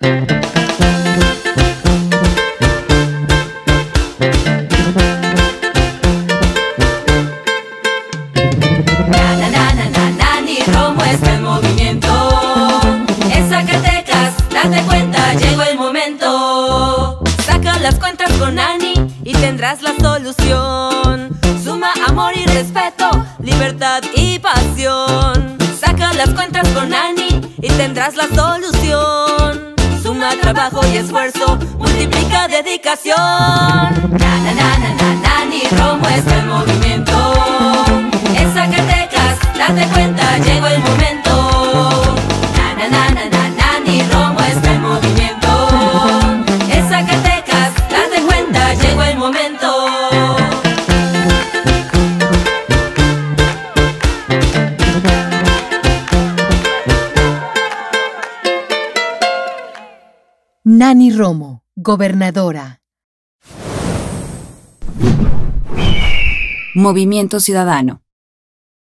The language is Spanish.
Nani Romo está en movimiento. En Zacatecas, date cuenta, llegó el momento. Saca las cuentas con Nani y tendrás la solución. Suma amor y respeto, libertad y pasión. Saca las cuentas con Nani y tendrás la solución. Suma trabajo y esfuerzo, multiplica dedicación. Nani Romo está en movimiento. En Zacatecas, date cuenta, llegó el momento. Nani Romo está en movimiento. En Zacatecas, date cuenta, llegó el momento. Nani Romo, gobernadora. Movimiento Ciudadano.